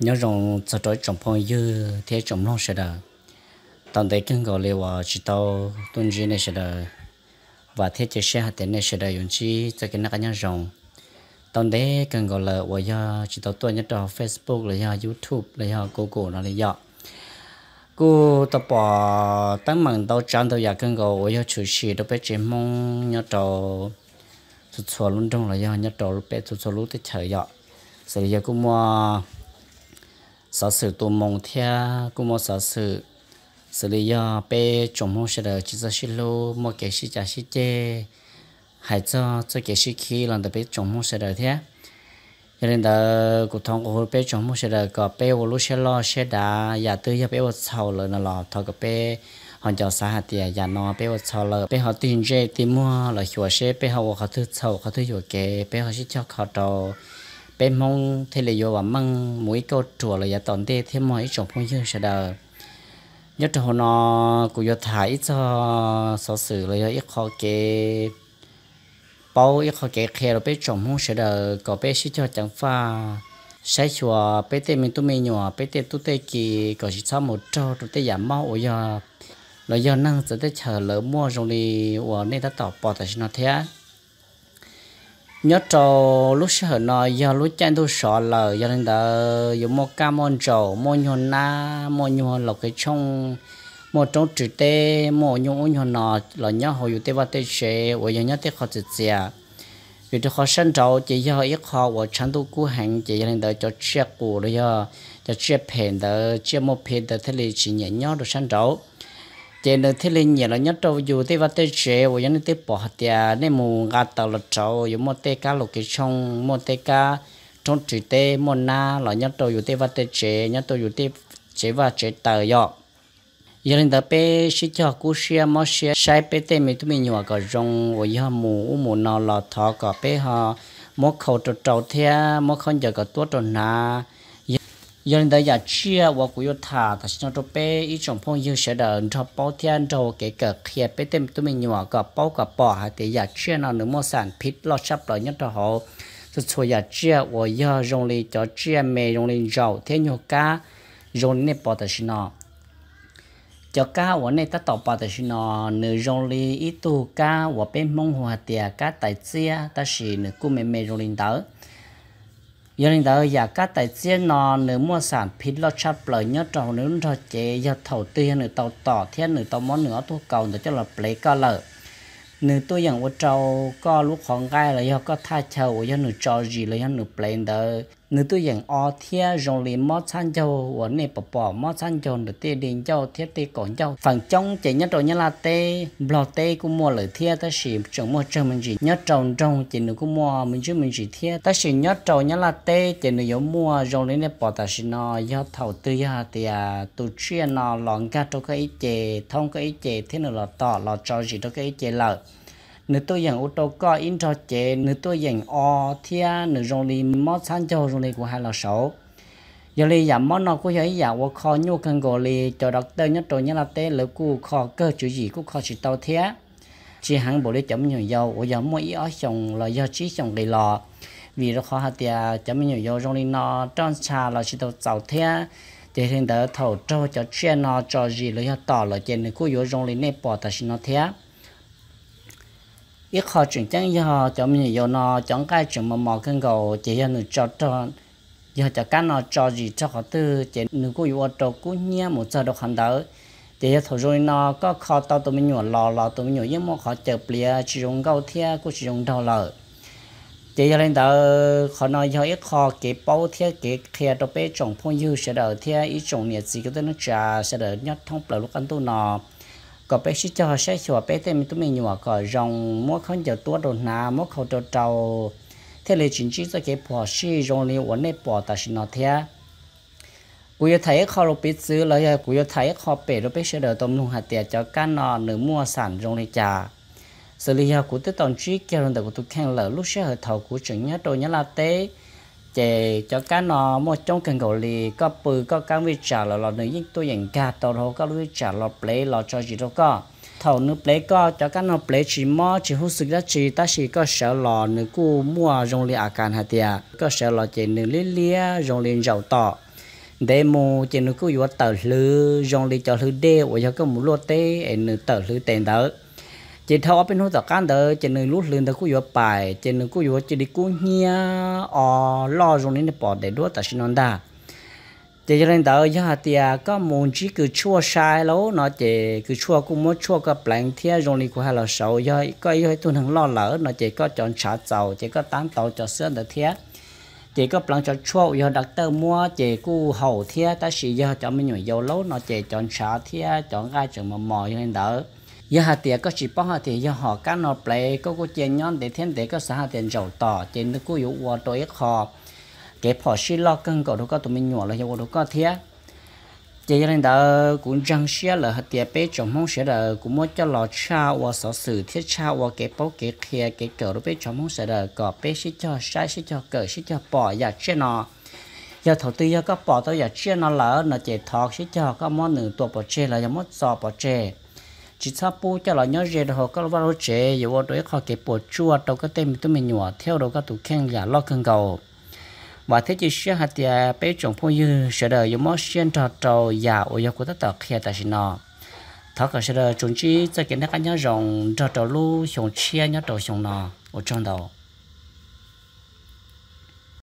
nhớ rằng cho tôi trồng phong dư thế trồng non sẽ đờ tận đấy kinh gọi là chỉ tao tuân chỉ này sẽ đờ và thế chỉ sẽ hạt tiền này sẽ đờ dùng chi cho cái nào nhớ rằng tận đấy kinh gọi là và do chỉ tao tuân nhất đó Facebook là do YouTube là do Google nó là do cô tao bỏ tăng mạnh tao chọn tao giờ kinh gọi và do chủ sĩ tao biết chỉ mong nhớ trò chút xíu luôn trong là do nhớ trò biết chút xíu lúc tới thời giờ sau giờ cũng mua sở sử tụ mông theo cũng một sở sử xử lý do bé trồng mông sẽ được chỉ cho xí lô một cái xí chả xí chê hay cho cái xí khí là được bé trồng mông sẽ được thế cho nên là cuộc thông của bé trồng mông sẽ được có bé vô lúc sẽ lo sẽ đã giả tư cho bé vô sau rồi nó lọt thôi có bé họ cho xã hạt tiền giả nó bé vô sau rồi bé họ tin dễ tìm mua là hiệu sẽ bé họ thứ sau họ thứ hiệu cái bé họ sẽ cho họ đầu bên mong thế là do và măng mũi câu chùa là giờ tận tê thêm mọi trồng phong dương sẽ đờ nhất là nó cũng do thải cho sở sử là ít khó cái bao ít khó cái khe rồi bên trồng phong sẽ đờ có bên sẽ cho chẳng pha sai chùa bên tê mình tụi mình nhỏ bên tê tụi tê kỳ có chỉ sau một trâu tụi tê giảm máu ở giờ là do năng sẽ tới chờ lỡ mua rồi đi và nên đã tỏ bỏ tại nó thế nhớ trâu lúc sợ nó giờ lúc chân tôi sợ là giờ nên là dùng một cam một trâu một nhon na một nhon lọc cái trong một trong chữ tê một nhon nhon nó là nhớ hồi tê vào tê chế và giờ nhớ tê khó chữ chia vì tôi khó sinh trâu chỉ giờ ít khó và chẳng tôi cú hành chỉ nên là cho chia củ rồi giờ cho chia phèn đó chia một phèn đó thế thì chỉ nhớ nhớ được sinh trâu trên đường thế linh nhiều là nhất trâu dù tê vào tê chế và những tê bỏ hạt nên mù gạt tàu là trâu dù một tê cá lục cái trong một tê cá trong chữ tê một na là nhất trâu dù tê vào tê chế nhất trâu dù tê chế vào chế tờ dọ giờ nên tập bé sĩ cho cú xia mót xia sai bé tê mình tụi mình nhỏ có rong và giờ mù nó là thọ có bé họ mót khẩu trâu thế mót không giờ có tuốt trâu na giờ nên đại gia chia và cũng yêu thà thì chúng tôi bé ít trong phong yêu sẽ đợi cho bao thiên cho cái kia bé tem tụi mình nhỏ có bao cả bỏ hay thì gia chia nó nữa mua sản phít lo sắp lại nhất cho họ rồi cho gia chia và giờ dùng đi cho chia mè dùng đi rau thế nhiều cá dùng này bỏ thì nó cho cá và này ta tạo bỏ thì nó nửa dùng đi ít tu cá và bên mông hoa tiệt cá tại chia ta chỉ nửa cú mè dùng đi đỡ giờ nên đó giờ các tài xế nó nếu mua sản phí lo chắp lời nhớ trâu nếu nó chế giờ thầu tiền nữa tàu tỏ thiên nữa tàu món nữa tôi cầu để cho là lấy co lợ nếu tôi rằng của trâu có lúc khoảng gai là do có thay chầu do nửa trò gì là do nửa plane đó nếu tôi rằng o thiên dùng liền mót san châu và này bỏ mót san châu được tiền điện châu thiết tê còn châu phần trong chỉ nhớ trâu nhớ là tê blog tê cũng mua lời thiên ta chỉ trồng mua trâu mình chỉ nhớ trâu trong chỉ nửa cũng mua mình chứ mình chỉ thiên ta chỉ nhớ trâu nhớ là tê chỉ nửa giống mua dùng liền này bỏ ta chỉ nó do thầu tư ya thì tụ chuyên nó lỏng cả trong cái chế thông cái chế thế nào là tỏ là trâu gì trong cái chế lợi nếu tôi rằng ô tô có in cho chế nếu tôi rằng o thia nếu dùng đi mót san châu dùng đi của hai là số giờ đi giảm món nó cũng vậy giảm qua kho nhu cần gọi đi cho đọc tên nhất rồi nhớ là tên lỡ cu kho cơ chủ gì cũng kho chỉ tao thế chỉ hẳn bộ đi chấm nhiều dầu ở giờ mỗi ở chồng là do trí chồng đầy lò vì nó khó hạt tiền chấm nhiều dầu dùng đi nó tròn trà là chỉ tao giàu thế để hiện tại thầu cho chuyện nó cho gì là tỏ là chuyện này cũng có dùng đi nếp bỏ ta xin nó thế ít khó chuyển chẳng do cho mình giờ nó chẳng cái chuyện mà mò cần cầu chỉ là người cho giờ cho cái nó cho gì cho họ tư chỉ người có yêu cho cũng nhớ một giờ được hành đỡ để thôi rồi nó có khó tao tụi mình nhỏ lò tụi mình nhỏ nhưng mà họ chợp lìa chỉ dùng câu thia cũng chỉ dùng đầu lợ chỉ cho nên đỡ họ nói giờ ít khó cái bao thia cái kia cho bé trồng phong dư sẽ đỡ thia ít trồng nhiệt gì cái tên nó trà sẽ đỡ nhất thông bờ lúc ăn tu nó có bé sĩ cho sẽ cho bé thêm tụi mình nhỏ có rong mỗi con giờ tua đồ na mỗi khẩu đồ trâu thế là chính trị cho cái bỏ sĩ rong li ổn định bỏ ta xin nó thếกูจะถ่ายเขาเราไปซื้อเลยกูจะถ่ายเขาเป็ดเราไปเสด็จตรงลุงหาเตียจะกันนอนหรือมัวสั่นตรงในจ่าสิ่งที่กูติดตอนชี้เกี่ยวกับกูตุกแข่งเหลือลูกเสือเท่ากูจึงเนี้ยตัวเนี้ยลาเต้เจจะกันนอนมัวจ้องกันเกาหลีก็ปืนก็การวิจารณ์เราหนึ่งยิ่งตัวอย่างกาตัวเราก็วิจารณ์เราเปล่เราจอจีเราก็เท่านึกเปล่ก็จะกันนอนเปล่จีมอจีหูสึกได้จีตาชีก็เสือหล่อนึกกูมัวโรงเรียนอาการหาเตียก็เสือหล่อเจนึกเลี้ยโรงเรียนเจ้าต่อ để mua trên nó cứ vô tờ lư rong đi cho lư đê ở cho cái một lúa té ở nửa tờ lư tiền đó chỉ thao bên hỗ trợ cán đó trên nửa lúa lươn đó cứ vô bài trên nửa cứ vô chỉ đi cứ nhia lo rong đến bỏ để đua ta xin non đa chỉ cho nên đó giờ thì có muốn chỉ cứ chua sai lố nó chỉ cứ chua cũng muốn chua cái bánh thia rong đi của hai là sầu giờ có giờ tôi thằng lo lỡ nó chỉ có chọn chả dầu chỉ có tán tàu cho sữa được thia chỉ có plan cho chua giờ đặt tờ mua chỉ cu hậu thia ta chỉ giờ cho mình nhồi dầu lố nó chỉ chọn chả thia chọn gai chọn mà mò cho nên đỡ giờ hạt tiền có chỉ bao hạt tiền giờ họ cá nó play có tiền nhon để thêm để có xã hạt tiền giàu tỏ trên nó cứ yếu qua tối kho cái phò xí lo cân cầu đâu có tụi mình nhỏ là đâu có thia chỉ cho nên đỡ cũng răng xía là hạt tiền bé chồng mong sẽ là cũng muốn cho lò cha và sở sử thiết cha và cái bao cái kia cái cờ đó bé chồng mong sẽ là có bé xí cho sai xí cho cờ xí cho bỏ giờ trên nó giờ thầu tư giờ có bỏ tới giờ trên nó lỡ nó chỉ thọt xí cho có món nửaตัวbỏ trên là giờ món sò bỏ trên chỉ sao bu cho là nhớ gì đó có bao chế giờ vào đối họ cái bộ chua đâu có tên tụi mình nhỏ theo đâu có tụ khen giả lo cân cầu và thế chỉ sẽ hạt tiền bé trồng phong dư sẽ đời giống món xiên trò trâu giả ở giờ của tất cả kia tại xin nó thọ cả sẽ đời chúng chỉ cho cái này cái nhớ rồng trò trâu lu xong chia nhớ trâu xong nó ở trong đầu